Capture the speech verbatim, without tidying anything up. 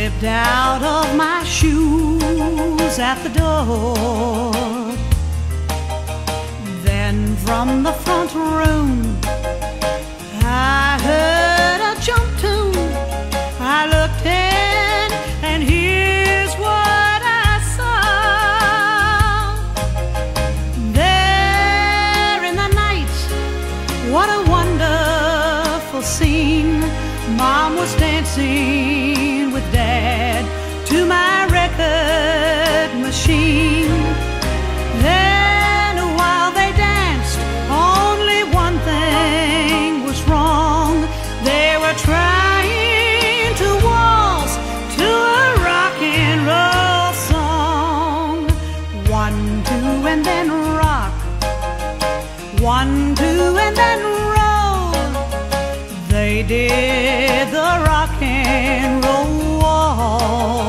slipped out of my shoes at the door. Then from the front room I heard a jump tune. I looked in and here's what I saw. There in the night, what a wonderful scene. Mom was dancing with Dad to my record machine. Then while they danced, only one thing was wrong. They were trying to waltz to a rock and roll song. One, two, and then rock. One, two, and then roll. They did the rock and roll waltz.